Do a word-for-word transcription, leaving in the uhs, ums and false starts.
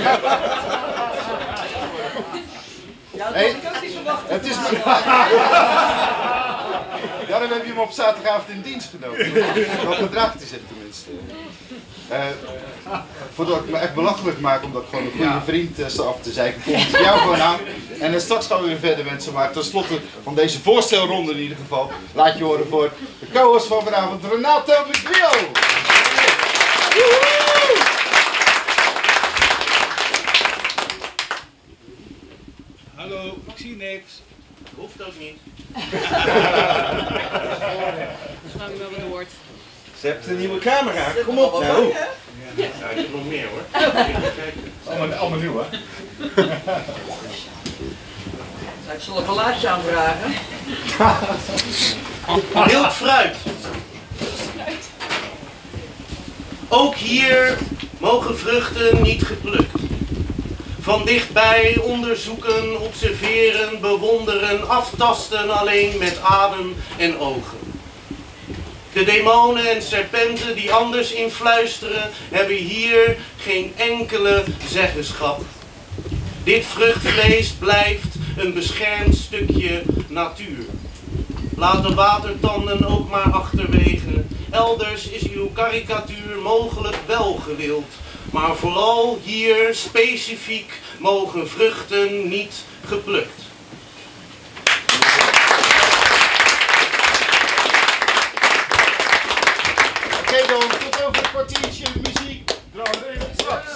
Ja, dat Hey, had ik ook niet verwacht. Het is... Ja, dan heb je hem op zaterdagavond in dienst genomen. Wel gedraagd is het tenminste. Uh, voordat ik me echt belachelijk maak, omdat ik gewoon een goede vriend uh, sta af te zeiken, komt het jou gewoon aan. En uh, straks gaan we weer verder wensen, maar tenslotte van deze voorstelronde in ieder geval, laat je horen voor de co-host van vanavond, Renato Miguel. Hallo, ik zie niks. Hoeft ook niet. Snap je wel wat hoort. Ze hebt een nieuwe camera, kom op nou. Ja, ik heb nog meer hoor. Allemaal, allemaal nieuw, hè? Zou ik zal een geluidje aanvragen? Wild fruit. Ook hier mogen vruchten niet geplukt. Van dichtbij onderzoeken, observeren, bewonderen, aftasten alleen met adem en ogen. De demonen en serpenten die anders influisteren, hebben hier geen enkele zeggenschap. Dit vruchtvlees blijft een beschermd stukje natuur. Laat de watertanden ook maar achterwege. Elders is uw karikatuur mogelijk wel gewild. Maar vooral hier specifiek mogen vruchten niet geplukt. Oké dan, tot over een kwartiertje muziek. Draai in het zwart.